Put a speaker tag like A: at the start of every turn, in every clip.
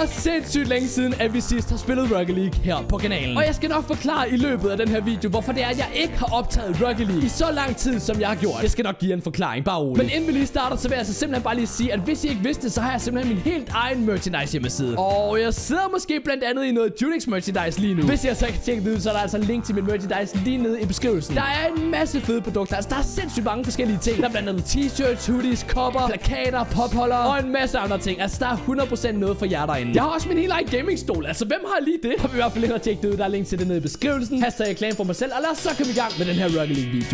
A: er sindssygt længe siden, at vi sidst har spillet Rocket League her på kanalen. Og jeg skal nok forklare i løbet af den her video, hvorfor det er, at jeg ikke har optaget Rocket League i så lang tid, som jeg har gjort. Jeg skal nok give en forklaring, bare roligt. Men inden vi lige starter, så vil jeg så simpelthen bare lige sige, at hvis I ikke vidste det, så har jeg simpelthen min helt egen merchandise hjemmeside. Og jeg sidder måske blandt andet i noget Junix merchandise lige nu. Hvis jeg så ikke har tjekket det ud, så er der altså en link til min merchandise lige nede i beskrivelsen. Der er en masse fede produkter. Altså, der er sindssygt mange forskellige ting. Der er blandt andet t-shirts, hoodies, kopper, plakater, popholder og en masse andre ting. Altså, der er 100% noget for jer derinde. Jeg har også min helt egen gamingstol. Altså, hvem har lige det? Hop i hvert fald ind og tjek det ud. Der er link til det nede i beskrivelsen. Hashtag reklame for mig selv. Og lad os så komme i gang med den her Rocket League video.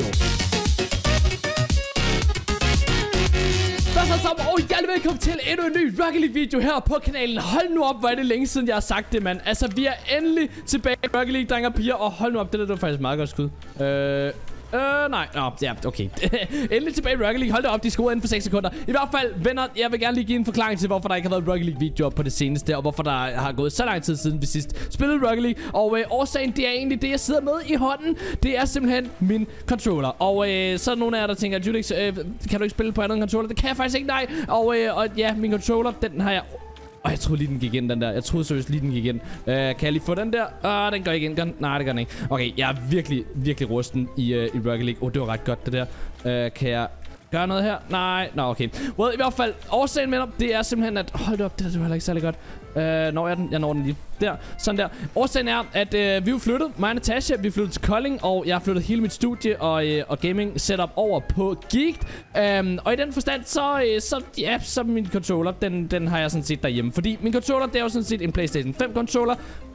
A: Og hjertelig velkommen til endnu en ny Rocket League video her på kanalen. Hold nu op, hvor er det længe siden jeg har sagt det, mand. Altså, vi er endelig tilbage i Rocket League, drenge og piger. Og hold nu op, det der var faktisk meget godt skud. Nej. Nå, ja, okay. Endelig tilbage i Rocket League. Hold da op, de scorede inden for 6 sekunder. I hvert fald, venner, jeg vil gerne lige give en forklaring til, hvorfor der ikke har været Rocket League videoer på det seneste, og hvorfor der har gået så lang tid siden vi sidst spillede Rocket League. Og årsagen, det er egentlig det, jeg sidder med i hånden. Det er simpelthen min controller. Og så er nogle af jer, der tænker, Julix, kan du ikke spille på anden controller? Det kan jeg faktisk ikke, nej. Og ja, min controller, den har jeg... jeg troede lige, den gik ind, den der. Jeg troede seriøst lige, den gik ind. Kan jeg lige få den der? Den går ikke ind. Nej, det gør den ikke. Okay, jeg er virkelig, virkelig rusten i Rocket League. Det var ret godt, det der. Kan jeg gøre noget her? Nej. Nå, okay. Well, i hvert fald, årsagen med det er simpelthen, at... Hold op, det var heller ikke særlig godt. Når jeg den? Jeg når den lige. Der. Sådan der. Årsagen er, at vi er flyttet. Mig og Natasha, vi er flyttet til Kolding, og jeg har flyttet hele mit studie og gaming setup over på Geeked. Og i den forstand, så min controller, den har jeg sådan set derhjemme. Fordi min controller, det er jo sådan set en PlayStation 5 controller.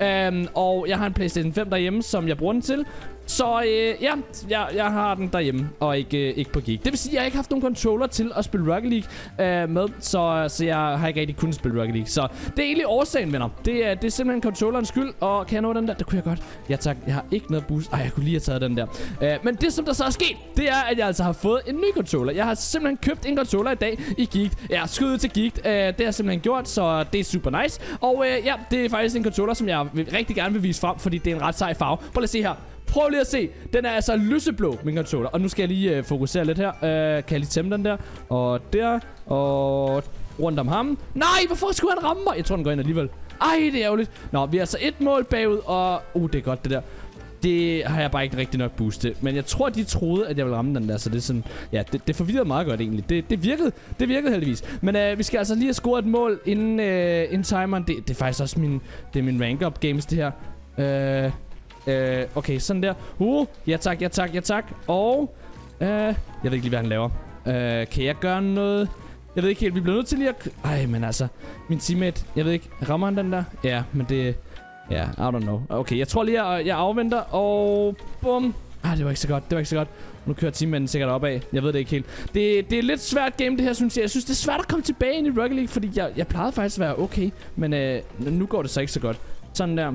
A: Og jeg har en PlayStation 5 derhjemme, som jeg bruger den til. Så ja, jeg har den derhjemme, og ikke på Geek. Det vil sige, at jeg ikke har haft nogen controller til at spille Rocket League med, så jeg har ikke rigtig kunnet spille Rocket League. Så det er egentlig årsagen, venner. Det er simpelthen controllerens skyld, og kan jeg nå den der? Det kunne jeg godt. Ja tak, jeg har ikke noget boost. Jeg kunne lige have taget den der. Men det, som der så er sket, det er, at jeg altså har fået en ny controller. Jeg har simpelthen købt en controller i dag i Geek. Ja, skyde til Geek. Det har jeg simpelthen gjort, så det er super nice. Og ja, det er faktisk en controller, som jeg rigtig gerne vil vise frem, fordi det er en ret sej farve. Prøv lige at se her. Prøv lige at se. Den er altså lyseblå, min controller. Og nu skal jeg lige fokusere lidt her. Kan jeg lige tæmme den der? Og der. Og rundt om ham. Nej, hvorfor skulle han ramme mig? Jeg tror, den går ind alligevel. Ej, det er ærgerligt. Nå, vi er altså 1 mål bagud. Og det er godt, det der. Det har jeg bare ikke rigtig nok boostet. Men jeg tror, de troede, at jeg ville ramme den der. Så det er sådan... Ja, det forvirrede meget godt egentlig. Det virkede heldigvis. Men vi skal altså lige have scoret et mål inden timeren. Det er faktisk også min rank-up games, det her. Okay, sådan der. Ja tak. Og jeg ved ikke lige, hvad han laver. Kan jeg gøre noget? Jeg ved ikke helt, vi bliver nødt til lige at... Ej, men altså, min teammate, jeg ved ikke, rammer han den der? Ja, men det... Ja, I don't know. Okay, jeg tror lige, jeg afventer, og bum. Det var ikke så godt. Nu kører teammaten sikkert opad. Jeg ved det ikke helt. Det er lidt svært game, det her, synes jeg. Jeg synes, det er svært at komme tilbage ind i Rocket League, fordi jeg plejede faktisk at være okay. Men nu går det så ikke så godt. Sådan der.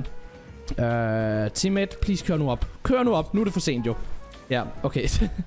A: Teammate, please kør nu op. Nu er det for sent jo. Ja, okay.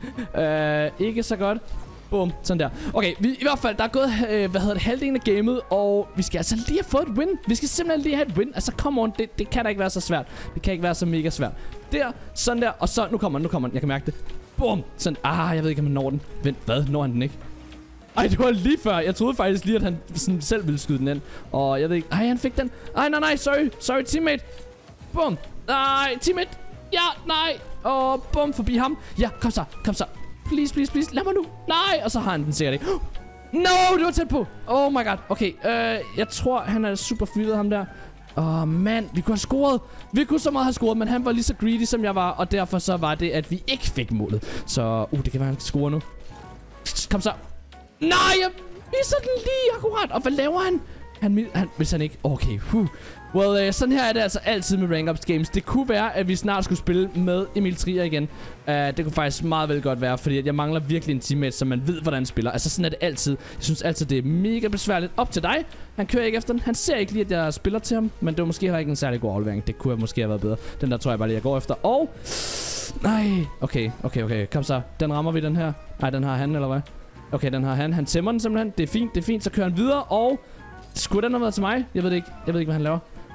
A: Ikke så godt. Boom, sådan der. Okay, i hvert fald, der er gået, halvdelen af gamet, og vi skal altså lige have fået et win. Vi skal simpelthen lige have et win. Altså, come on, det kan da ikke være så svært. Det kan ikke være så mega svært. Der, sådan der, og så, nu kommer den. Jeg kan mærke det. Boom, sådan, jeg ved ikke, om han når den. Vent, hvad? Når han den ikke? Ej, det var lige før. Jeg troede faktisk lige, at han sådan selv ville skyde den ind. Og jeg ved ikke, han fik den. Nej, sorry, teammate. Bum. Nej, teammate. Ja, nej. Og bum, forbi ham. Ja, kom så. Please. Lad mig nu. Nej, og så har han den sikkert ikke. No, det var tæt på. Oh my god. Okay, jeg tror, han er super fyret, ham der. Mand, vi kunne have scoret. Vi kunne så meget have scoret, men han var lige så greedy, som jeg var. Og derfor så var det, at vi ikke fik målet. Så, det kan være, han kan score nu. Kom så. Nej, jeg misser den lige akkurat. Og hvad laver han? Hvis han ikke... Okay, Well, sådan her er det altså altid med rank-ups games. Det kunne være, at vi snart skulle spille med Emil Trier igen. Det kunne faktisk meget vel godt være, fordi jeg mangler virkelig en teammate, så man ved, hvordan spiller. Altså, sådan er det altid. Jeg synes altid, det er mega besværligt. Op til dig. Han kører ikke efter den. Han ser ikke lige, at jeg spiller til ham. Men det var måske heller ikke en særlig god aflevering. Det kunne måske have været bedre. Den der tror jeg bare lige, jeg går efter. Og... Nej. Okay. Kom så. Den rammer vi, den her. Nej, den har han, eller hvad? Okay, den har han. Han tæmmer den simpelthen. Det er fint. Så kører han videre, og... Skulle den have været til mig? Jeg ved det ikke. Jeg ved ikke, hvad han laver.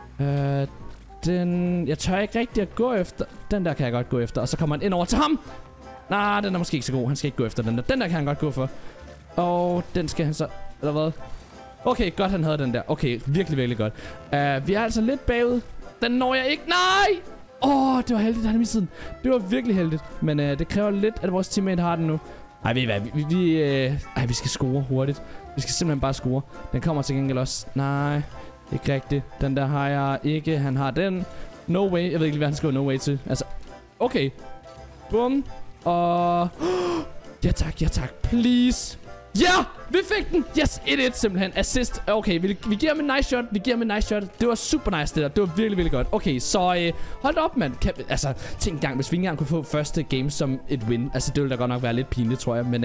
A: Jeg tør ikke rigtig at gå efter. Den der kan jeg godt gå efter. Og så kommer han ind over til ham. Nej, den er måske ikke så god. Han skal ikke gå efter den der. Den der kan han godt gå for. Og den skal han så... Eller hvad? Okay, godt han havde den der. Okay, virkelig, virkelig godt. Vi er altså lidt bagud. Den når jeg ikke. Nej! Det var heldigt, han missede den. Det var virkelig heldigt. Men det kræver lidt, at vores teammate har den nu. Ej, ved I hvad? Vi skal score hurtigt. Vi skal simpelthen bare score. Den kommer til gengæld også. Nej, ikke rigtigt. Den der har jeg ikke. Han har den. No way. Jeg ved ikke, hvad han skriver no way til. Altså, okay. Bum. Og... Ja tak, ja tak. Please. Ja! Vi fik den! Yes! 1-1 simpelthen. Assist. Okay, vi giver ham en nice shot. Vi giver ham en nice shot. Det var super nice det der. Det var virkelig, virkelig godt. Okay, så hold op, mand. Altså, tænk engang, hvis vi ikke engang kunne få første game som et win. Altså, det ville da godt nok være lidt pinligt, tror jeg. Men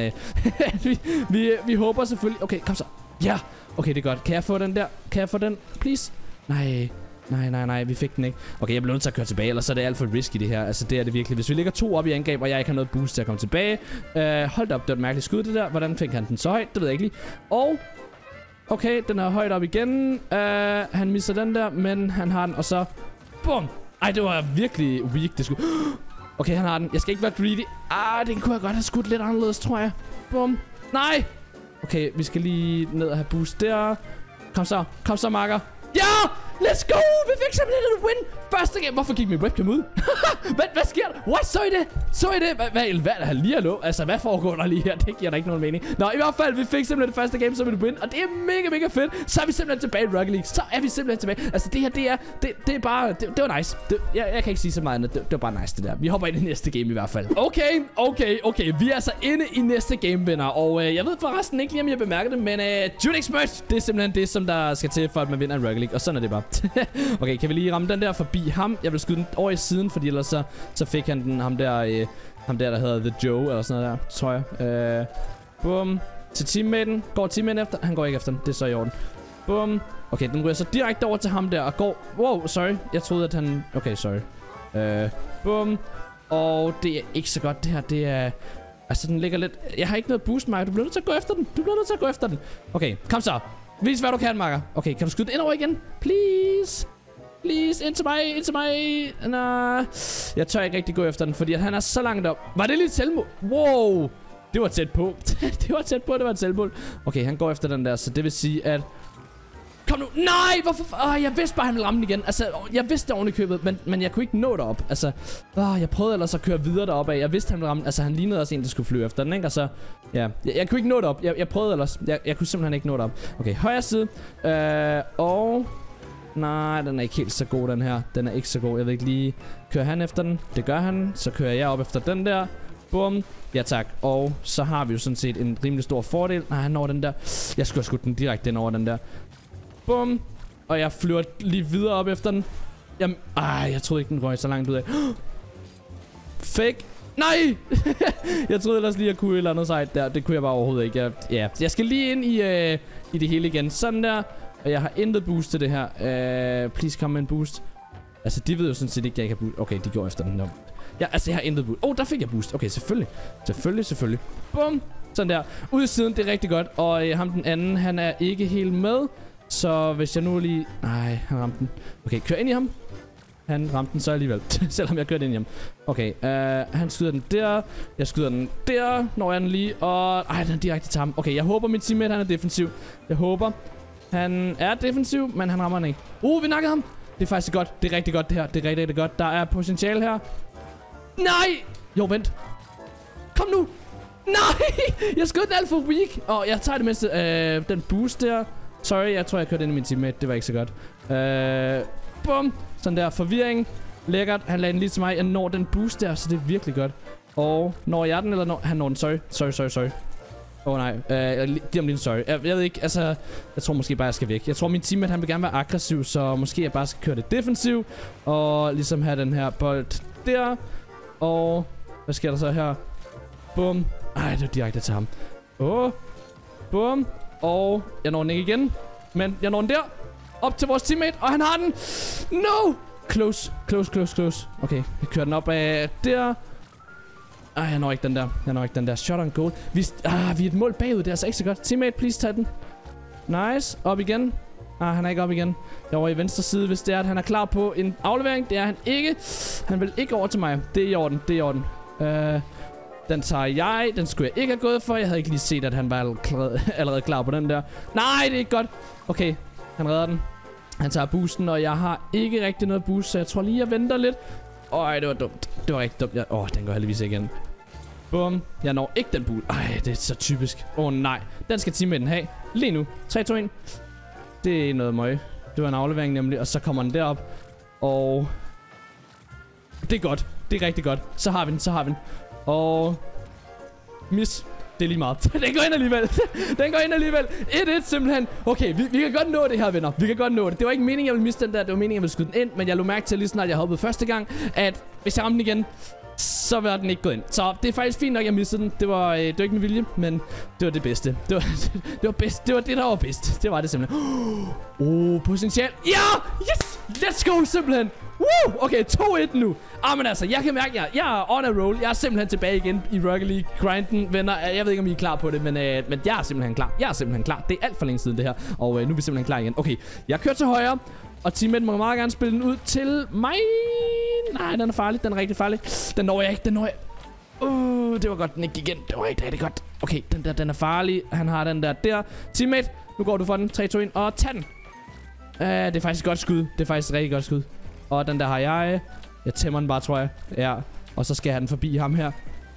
A: vi håber selvfølgelig. Okay, kom så. Ja! Okay, det er godt. Kan jeg få den der? Kan jeg få den? Please? Nej. Nej, vi fik den ikke. Okay, jeg bliver nødt til at køre tilbage, ellers er det alt for risky det her. Altså, det er det virkelig. Hvis vi ligger 2 op i angreb, og jeg ikke har noget boost til at komme tilbage. Hold da op, det var et mærkeligt skud det der. Hvordan fik han den så højt? Det ved jeg ikke lige. Og... Okay, den er højt op igen. Han misser den der, men han har den, og så... Bum! Ej, det var virkelig weak, det skud. Okay, han har den. Jeg skal ikke være greedy. Den kunne jeg godt have skudt lidt anderledes, tror jeg. Bum! Nej! Okay, vi skal lige ned og have boost der. Kom så, makker. Ja! Let's go! Vi fik simpelthen et win! Første game. Hvorfor gik min webcam ud? hvad sker der? What? Så I det? Hvad er lige hallo? Altså, hvad foregår der lige her? Det giver da ikke nogen mening. Nå, i hvert fald, vi fik simpelthen det første game som et win. Og det er mega, mega fedt. Så er vi simpelthen tilbage i Rocket League. Så er vi simpelthen tilbage. Altså, det her, det er bare... Det var nice. Jeg kan ikke sige så meget andet. Det var bare nice, det der. Vi hopper ind i næste game i hvert fald. Okay. Vi er altså inde i næste game, venner. Og jeg ved forresten ikke lige, om jeg bemærker det, men Junix Merch, det er simpelthen det, som der skal til, for at man vinder en Rocket League. Og sådan er det bare. Okay, kan vi lige ramme den der forbi ham? Jeg vil skyde den over i siden, fordi ellers så fik han den, ham der, der hedder The Joe, eller sådan noget der, tror jeg. Bum. Til teammaten. Går teammaten efter? Han går ikke efter den. Det er så i orden. Bum. Okay, den ryger så direkte over til ham der og går... Wow, sorry. Jeg troede, at han... Okay, sorry. Bum. Og det er ikke så godt, det her. Det er... Altså, den ligger lidt... Jeg har ikke noget boost, Marker. Du bliver nødt til at gå efter den. Okay, kom så. Vis, hvad du kan, Marker. Okay, kan du skyde den ind over igen? Please, ind til mig. Nej. Jeg tør ikke rigtig gå efter den, fordi han er så langt op. Var det lidt selvmål? Wow. Det var tæt på. Det var et selvmål. Okay, han går efter den der, så det vil sige, at... Kom nu. Nej, hvorfor? Jeg vidste bare, han ville ramme den igen. Altså, jeg vidste det oven i købet, men jeg kunne ikke nå derop. Altså, jeg prøvede ellers at køre videre deroppe af. Jeg vidste, han ville ramme. Altså, han lignede også en, der skulle flyve efter den, ikke? Og så, ja. Jeg kunne ikke nå derop. Jeg prøvede ellers. Jeg kunne simpelthen ikke nå derop. Okay, højre side. Og... Nej, den er ikke helt så god, den her. Den er ikke så god. Jeg ved ikke lige... Kører han efter den? Det gør han. Så kører jeg op efter den der. Bum. Ja, tak. Og så har vi jo sådan set en rimelig stor fordel. Nej, han når den der. Jeg skulle have skudt den direkte ind over den der. Bum. Og jeg flyver lige videre op efter den. Jamen, jeg troede ikke, den røg så langt ud af. Fake. Nej! Jeg troede ellers lige, at jeg kunne et eller andet side der. Det kunne jeg bare overhovedet ikke. Jeg skal lige ind i det hele igen. Sådan der. Og jeg har intet boost til det her. Please come med en boost. Altså, de ved jo sådan set ikke, at jeg ikke har boost. Okay, de går efter den. No. Ja, altså, jeg har intet boost. Der fik jeg boost. Okay, selvfølgelig. Bum. Sådan der. Ud i siden, det er rigtig godt. Og ham den anden, han er ikke helt med. Så hvis jeg nu lige... Nej, han ramte den. Okay, kør ind i ham. Han ramte den så alligevel. Selvom jeg kørte ind i ham. Okay, han skyder den der. Jeg skyder den der. Når jeg den lige. Og... den er direkte til ham. Okay, jeg håber, min teammate, han er defensiv. Jeg håber. Han er defensiv, men han rammer den ikke. Vi nakkede ham. Det er faktisk godt. Det er rigtig godt, det her. Det er rigtig, rigtig godt. Der er potentiale her. Nej! Jo, vent. Kom nu. Nej! Jeg skød den alt for weak. Jeg tager det mindste. Den boost der. Sorry, jeg tror, jeg kørte ind i min teammate. Det var ikke så godt. Bum. Sådan der. Forvirring. Lækkert. Han lagde den lige til mig. Jeg når den boost der, så det er virkelig godt. Og når jeg den, eller når... Han når den. Sorry. Nej. Giv ham lige en sorry. Jeg ved ikke, altså... Jeg tror måske bare, jeg skal væk. Jeg tror, min teammate, han vil gerne være aggressiv, så måske jeg bare skal køre det defensiv. Og ligesom have den her bold der. Og... Hvad sker der så her? Bum. Det er direkte til ham. Bum. Og jeg når den ikke igen. Men jeg når den der. Op til vores teammate. Og han har den. No! Close. Okay, jeg kører den op af der. Jeg når ikke den der. Shot on goal. Vi er et mål bagud. Det er altså ikke så godt. Teammate, please tag den. Nice. Op igen. Han er ikke op igen. Jeg er over i venstre side, hvis det er, at han er klar på en aflevering. Det er han ikke. Han vil ikke over til mig. Det er i orden. Den tager jeg. Den skulle jeg ikke have gået for. Jeg havde ikke lige set, at han var allerede klar på den der. Nej, det er ikke godt. Okay, han redder den. Han tager boosten, og jeg har ikke rigtig noget boost, så jeg tror lige, jeg venter lidt. Det var dumt. Det var rigtig dumt. Den går heldigvis igen. Bum. Jeg når ikke den boost. Det er så typisk. Nej. Den skal teammaten have. Lige nu. 3, 2, 1. Det er noget møg. Det var en aflevering nemlig, og så kommer den derop. Og det er godt. Det er rigtig godt. Så har vi den. Og miss. Det er lige meget. Den går ind alligevel. 1-1 simpelthen. Okay, vi kan godt nå det her, venner. Vi kan godt nå det. Det var ikke meningen, jeg ville miste den der. Det var meningen, jeg ville skyde den ind. Men jeg lå mærke til, lige snart jeg hoppede første gang, at hvis jeg ramte den igen, så var den ikke gået ind. Så det er faktisk fint nok, jeg mistede den. Det var ikke med vilje, men det var det bedste. Det var bedst. Det var det, der var bedst. Det var det simpelthen. Potentielt. Ja! Yes! Let's go, simpelthen. Woo! Okay, 2-1 nu. Men altså, jeg kan mærke, jeg er on a roll. Jeg er simpelthen tilbage igen i Rocket League grinden, venner. Jeg ved ikke, om I er klar på det, men jeg er simpelthen klar. Det er alt for længe siden, det her. Og nu er vi simpelthen klar igen. Okay, jeg kører til højre, og teammaten må meget gerne spille den ud til mig. Nej, den er farlig. Den er rigtig farlig. Den når jeg ikke. Det var godt, den ikke gik igen. Det var rigtig godt. Okay, den er farlig. Han har den der. Teammate, nu går du for den. 3, 2, 1, og tag den. Det er faktisk et godt skud. Det er faktisk et rigtig godt skud. Og den der har jeg. Jeg tæmmer den bare, tror jeg. Ja. Og så skal jeg have den forbi ham her.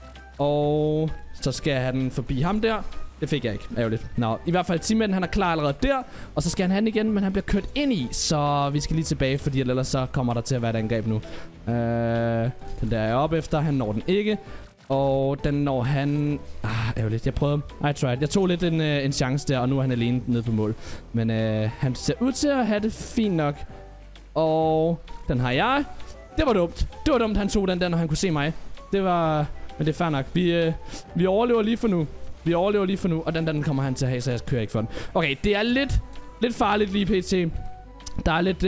A: Og så skal jeg have den forbi ham der. Det fik jeg ikke. Ærgerligt. Nå, i hvert fald teammaten, han er klar allerede der. Og så skal han have den igen, men han bliver kørt ind i. Så vi skal lige tilbage, fordi ellers så kommer der til at være et angreb nu. Den der er oppe efter. Han når den ikke. Og den når han... ærgerligt. Jeg prøvede. I tried. Jeg tog lidt en chance der, og nu er han alene nede på mål. Men han ser ud til at have det fint nok. Og den har jeg. Det var dumt. Det var dumt, han tog den der, når han kunne se mig. Det var... Men det er fair nok. Vi overlever lige for nu. Og den kommer han til at have, så jeg kører ikke for den. Okay, det er lidt farligt lige pt. Der er lidt...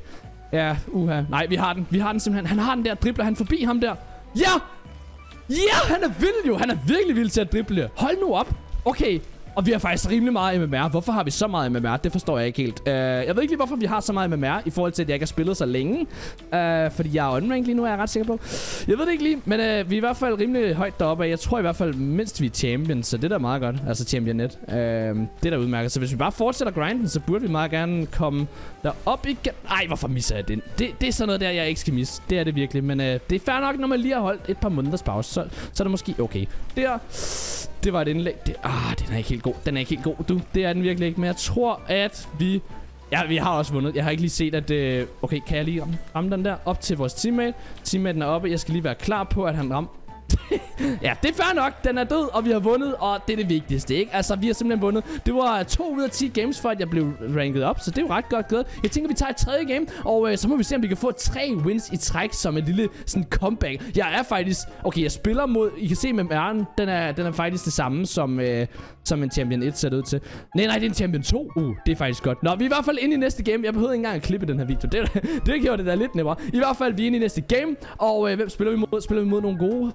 A: Nej, vi har den simpelthen. Han har den der. Dribler han forbi ham der? Ja! Ja, han er vild jo. Han er virkelig vild til at drible. Hold nu op. Okay. Og vi har faktisk rimelig meget MMR. Hvorfor har vi så meget MMR? Det forstår jeg ikke helt. Jeg ved ikke lige, hvorfor vi har så meget MMR, i forhold til, at jeg ikke har spillet så længe. Fordi jeg er on-rank lige nu, er jeg ret sikker på. Jeg ved det ikke lige, men vi er i hvert fald rimelig højt deroppe. Jeg tror i hvert fald, mindst vi er champion, så det er da meget godt. Altså champion 1. Det er da udmærket. Så hvis vi bare fortsætter grinden, så burde vi meget gerne komme derop igen. Ej, hvorfor misser jeg den? Det er sådan noget der, jeg ikke skal misse. Det er det virkelig. Men det er fair nok, når man lige har holdt et par måneders pause. Så er det måske okay. Det var et indlæg. Den er ikke helt god. Den er ikke helt god, du. Det er den virkelig ikke. Men jeg tror, at vi... Ja, vi har også vundet. Jeg har ikke lige set, at... Okay, kan jeg lige ramme den der op til vores teammate? Teammaten er oppe. Jeg skal lige være klar på, at han rammer... Ja, det er fair nok. Den er død, og vi har vundet, og det er det vigtigste, ikke? Altså, vi har simpelthen vundet. Det var 2 ud af 10 games, for at jeg blev ranket op, så det er jo ret godt gået. Jeg tænker, vi tager et 3. game, og så må vi se, om vi kan få 3 wins i træk som et lille sådan comeback. Jeg er faktisk... Okay, jeg spiller mod... I kan se med MR'en, den er faktisk det samme som en Champion 1 ser det ud til. Nej, det er en Champion 2. Det er faktisk godt. Nå, vi er i hvert fald inde i næste game. Jeg behøvede ikke engang at klippe den her video. Det gjorde det da lidt nemmere. I hvert fald, vi er inde i næste game, og hvem spiller vi mod? Spiller vi mod nogle gode...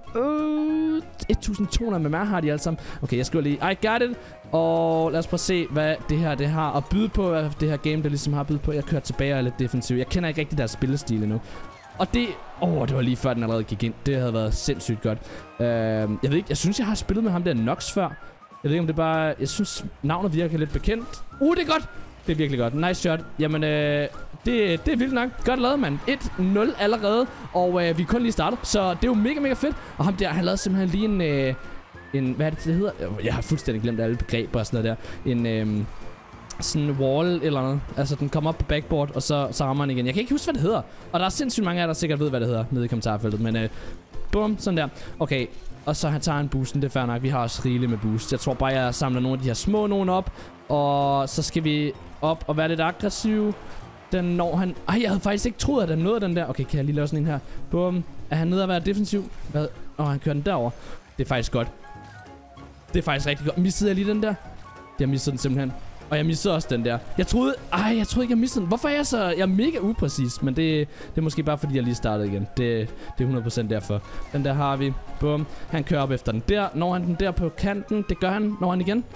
A: 1200 med mig har de alle sammen. Okay, jeg skriver lige I got it. Og lad os prøve at se, hvad det her det har at byde på. Hvad det her game, det ligesom har at byde på. Jeg kører tilbage og er lidt defensiv. Jeg kender ikke rigtig deres spillestil endnu. Og det... det var lige før den allerede gik ind. Det havde været sindssygt godt. Jeg ved ikke, jeg synes jeg har spillet med ham der Nox før. Jeg ved ikke om det bare... Jeg synes navnet virker lidt bekendt. Det er godt. Det er virkelig godt. Nice shot. Jamen, det er vildt nok. Godt lavet, mand. 1-0 allerede. Og vi er kun lige startet. Så det er jo mega, mega fedt. Og ham der, han lavede simpelthen lige en hvad er det hedder? Jeg har fuldstændig glemt alle begreber og sådan noget der. En sådan wall eller noget. Altså, den kommer op på backboard, og så rammer han igen. Jeg kan ikke huske, hvad det hedder. Og der er sindssygt mange af jer, der sikkert ved, hvad det hedder nede i kommentarfeltet. Men bum, sådan der. Okay. Og så han tager en boosten, det er fair nok. Vi har også rigeligt med boost. Jeg tror bare, jeg samler nogle af de her små nogen op. Og så skal vi op og være lidt aggressiv. Den når han... jeg havde faktisk ikke troet, at han nåede den der. Okay, kan jeg lige lave sådan en her? Bum. Er han nede at være defensiv? Hvad? Han kører den derover. Det er faktisk godt. Det er faktisk rigtig godt. Missede jeg lige den der? Jeg missede den simpelthen. Og jeg missede også den der. Jeg troede ikke, jeg missede den. Hvorfor er jeg så... Jeg er mega upræcis, men det er måske bare, fordi jeg lige startede igen. Det er 100% derfor. Den der har vi. Bum. Han kører op efter den der. Når han den der på kanten? Det gør han. Når han igen?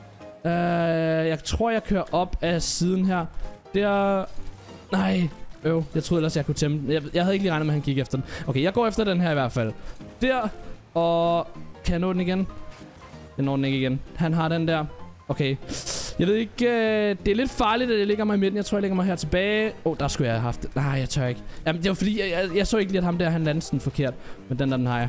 A: Jeg tror, jeg kører op af siden her. Der... Nej. Jeg troede ellers, jeg kunne tæmme den. Jeg havde ikke lige regnet med, at han gik efter den. Okay, jeg går efter den her i hvert fald. Der. Og... Kan jeg nå den igen? Jeg når den ikke igen. Han har den der. Okay. Jeg ved ikke, det er lidt farligt, at jeg ligger mig i midten. Jeg tror, jeg ligger mig her tilbage. Der skulle jeg have haft det. Nej, jeg tør ikke. Jamen, det var fordi, jeg så ikke lige, at ham der, han landede sådan forkert. Men den har jeg.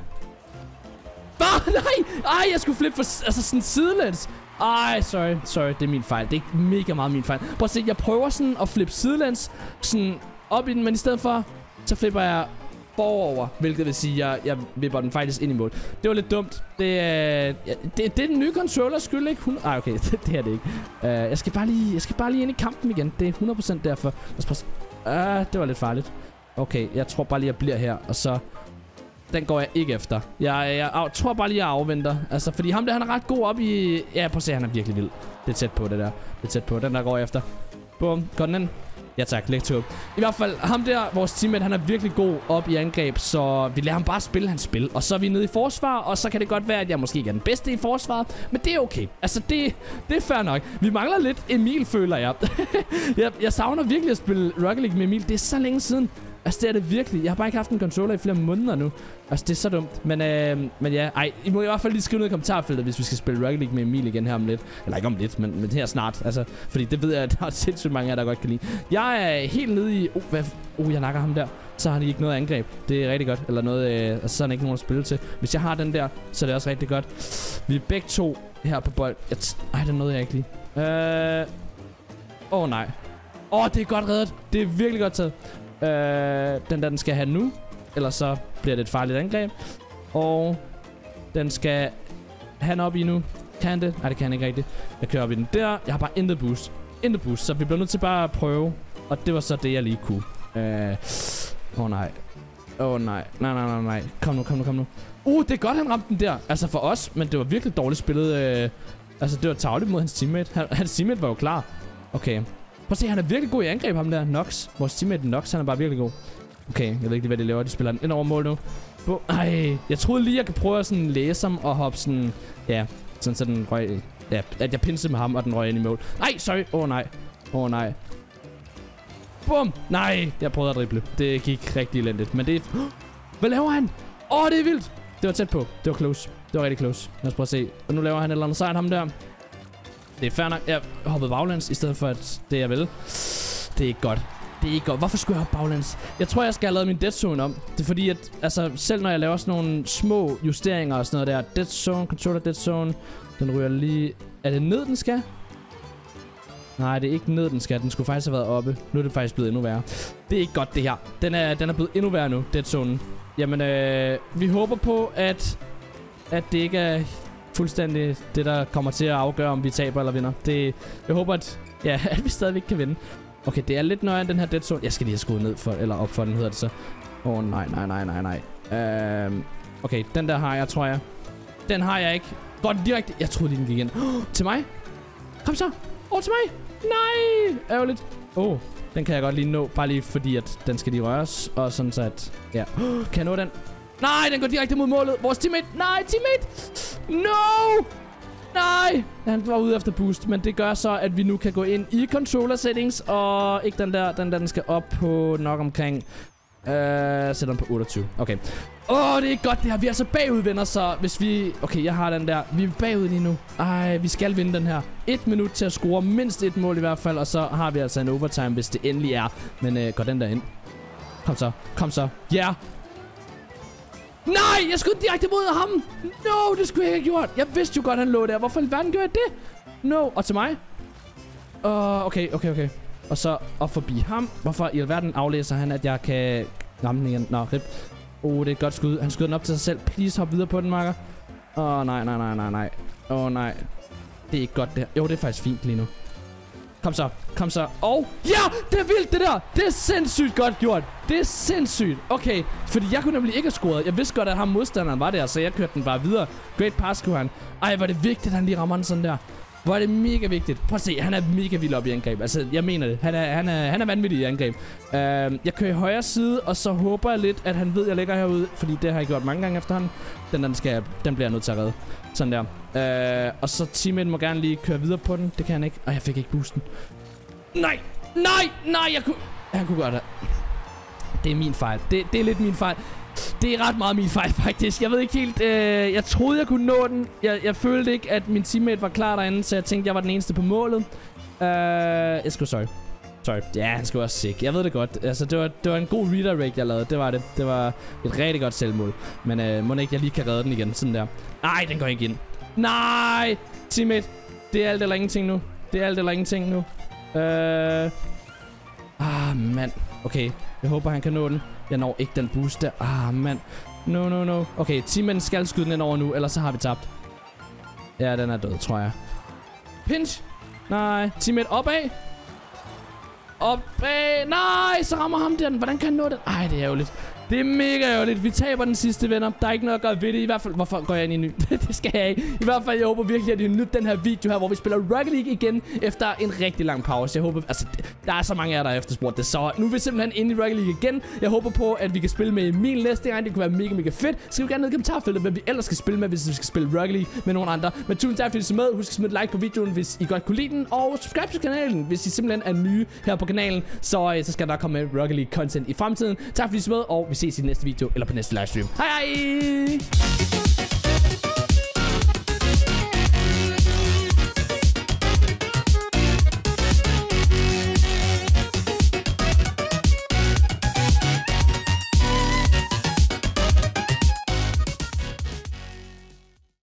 A: Nej! Jeg skulle flippe for, altså sådan sidelæns. Sorry, det er min fejl. Det er ikke mega meget min fejl. Prøv at se, jeg prøver sådan at flippe sidelæns. Sådan op i den, men i stedet for, så flipper jeg forover. Hvilket vil sige, jeg vipper den faktisk ind i mål. Det var lidt dumt. Det er den nye controllers skyld, ikke? Okay, det er det ikke. Jeg skal bare lige ind i kampen igen. Det er 100% derfor. Lad os prøve. Det var lidt farligt. Okay, jeg tror bare lige, jeg bliver her. Og så... Den går jeg ikke efter. Jeg tror bare lige, jeg afventer. Altså, fordi ham der, han er ret god op i... Ja, prøv at se, han er virkelig vild. Det er tæt på, det der. Det er tæt på. Den der går jeg efter. Bum. Går den ind? Ja tak, læg til. I hvert fald, ham der, vores teammate, han er virkelig god op i angreb. Så vi lader ham bare spille hans spil. Og så er vi nede i forsvar. Og så kan det godt være, at jeg måske ikke er den bedste i forsvaret. Men det er okay. Altså, det er fair nok. Vi mangler lidt Emil, føler jeg. Jeg savner virkelig at spille Rocket League med Emil. Det er så længe siden. Altså, det er det virkelig. Jeg har bare ikke haft en controller i flere måneder nu. Altså, det er så dumt. Men ja, I må i hvert fald lige skrive ned i kommentarfeltet, hvis vi skal spille Rocket League med Emil igen her om lidt. Eller ikke om lidt, men her snart. Altså, fordi det ved jeg, at der er sindssygt mange af jer, der godt kan lide. Jeg er helt nede i... jeg nakker ham der. Så har de ikke noget angreb. Det er rigtig godt. Eller noget... altså, så er der ikke nogen at spille til. Hvis jeg har den der, så er det også rigtig godt. Vi er begge to her på bold. Den nåede jeg ikke lige. Nej. Det er godt reddet. Det er virkelig godt taget. Den skal have nu. Ellers så bliver det et farligt angreb. Og den skal han op i nu. Kan det? Nej, det kan han ikke rigtigt. Jeg kører op i den der. Jeg har bare intet boost. Intet boost. Så vi bliver nødt til bare at prøve. Og det var så det, jeg lige kunne. Nej. Nej. Kom nu. Det er godt, han ramte den der. Altså for os. Men det var virkelig dårligt spillet. Altså det var tarveligt mod hans teammate. Hans teammate var jo klar. Okay. Prøv at se, han er virkelig god i angreb, ham der. Nox. Vores teammate Nox, han er bare virkelig god. Okay, jeg ved ikke lige, hvad de laver. De spiller den ind over mål nu. Jeg troede lige, jeg kan prøve at sådan læse ham og hoppe sådan... Ja, sådan så den røg... Ja, at jeg pinsede med ham, og den røg ind i mål. Sorry. Nej. Bum! Nej, jeg prøvede at drible. Det gik rigtig elendigt, men det er... Hvad laver han? Det er vildt! Det var tæt på. Det var close. Det var rigtig close. Lad os prøve at se. Og nu laver han et eller andet sejt, ham der. Det er fair nok. Jeg hoppede baglæns, i stedet for at det jeg vil. Det er ikke godt. Hvorfor skulle jeg hoppe baglæns? Jeg tror, jeg skal have lavet min dead zone om. Det er fordi, at altså, selv når jeg laver sådan nogle små justeringer og sådan noget der. Dead zone, controller dead zone. Den ryger lige... Er det ned, den skal? Nej, det er ikke ned, den skal. Den skulle faktisk have været oppe. Nu er det faktisk blevet endnu værre. Det er ikke godt, det her. Den er blevet endnu værre nu, dead zonen. Jamen, vi håber på, at det ikke er... fuldstændig det, der kommer til at afgøre, om vi taber eller vinder. Jeg håber, at vi stadigvæk kan vinde. Okay, det er lidt nøjere end den her dead zone. Jeg skal lige have skruet ned for, eller op for den, hedder det så. Nej. Okay, den der har jeg, tror jeg. Den har jeg ikke. Går den direkte? Jeg troede lige, den gik ind. Til mig? Kom så. Til mig. Nej. Ærgerligt. Den kan jeg godt lige nå. Bare lige fordi, at den skal lige røres. Og sådan så at... Ja. Kan jeg nå den? Nej, den går direkte mod målet. Vores teammate. Nej, teammate. No! Nej! Han var ude efter boost, men det gør så, at vi nu kan gå ind i controller settings. Og ikke den der. Den skal op på nok omkring... sætter den på 28. Okay. Det er ikke godt det her. Vi er altså bagud, venner, så hvis vi... Okay, jeg har den der. Vi er bagud lige nu. Vi skal vinde den her. 1 minut til at score mindst 1 mål i hvert fald. Og så har vi altså en overtime, hvis det endelig er. Men går den der ind. Kom så. Ja! Yeah. Nej, jeg skød direkte mod ham. No, det skulle jeg ikke have gjort. Jeg vidste jo godt, han lå der. Hvorfor i verden gjorde jeg det? No, og til mig. Okay. Og så op forbi ham. Hvorfor i alverden aflæser han, at jeg kan ramme den igen? Nå, rip. Det er et godt skud. Han skød den op til sig selv. Please, hop videre på den, makker. Nej. Nej. Det er ikke godt, det her. Jo, det er faktisk fint lige nu. Kom så. Ja, det er vildt, det der. Det er sindssygt godt gjort. Det er sindssygt. Okay, fordi jeg kunne nemlig ikke have scoret. Jeg vidste godt, at ham modstanderen var der, så jeg kørte den bare videre. Great pass, kunne han. Hvor er det vigtigt, at han lige rammer den sådan der. Hvor er det mega vigtigt. Prøv at se, han er mega vild op i angreb. Altså, jeg mener det. Han er vanvittig i angreb. Jeg kører i højre side, og så håber jeg lidt, at han ved, at jeg ligger herude. Fordi det har jeg gjort mange gange efterhånden. Den bliver jeg nødt til at redde. Sådan der. Og så teammaten må gerne lige køre videre på den. Det kan han ikke. Jeg fik ikke boosten. Nej, han kunne gøre det. Det er min fejl. Det er lidt min fejl. Det er ret meget min fejl, faktisk. Jeg ved ikke helt... jeg troede, jeg kunne nå den. Jeg følte ikke, at min teammate var klar derinde, så jeg tænkte, jeg var den eneste på målet. Sorry. Ja, han skulle også sick. Jeg ved det godt. Altså, det var en god redirect, jeg lavede. Det var det. Det var et rigtig godt selvmål. Men må ikke, jeg lige kan redde den igen. Sådan der. Ej, den går ikke ind. Nej! Teammate. Det er alt eller ingenting nu. Mand. Okay. Jeg håber, han kan nå den. Jeg når ikke den boost der. Mand. No. Okay, teammaten skal skyde den ind over nu, ellers så har vi tabt. Ja, den er død, tror jeg. Pinch. Nej. Teammate opad. Nej, så rammer ham den. Hvordan kan han nå den? Ej, det er ærgerligt. Det er mega ærgerligt. Vi taber den sidste, venner. Der er ikke noget at gøre ved det. I hvert fald... Hvorfor går jeg ind i en ny? Det skal jeg ikke. I hvert fald, jeg håber virkelig, at I har nydt den her video her, hvor vi spiller Rocket League igen efter en rigtig lang pause. Jeg håber... Altså, der er så mange af jer, der har efterspurgt det. Så nu er vi simpelthen inde i Rocket League igen. Jeg håber på, at vi kan spille med Emil næste gang. Det kunne være mega fedt. Skriv gerne ned i kommentarfeltet, hvad vi ellers skal spille med, hvis vi skal spille Rocket League med nogle andre. Men tusind tak, fordi I så med. Husk at smide et like på videoen, hvis I godt kunne lide den. Og subscribe til kanalen, hvis I simpelthen er nye her på kanalen. Så skal der komme Rocket League content i fremtiden. Tak fordi I så med, og vi ses i den næste video eller på næste livestream. Hej hej!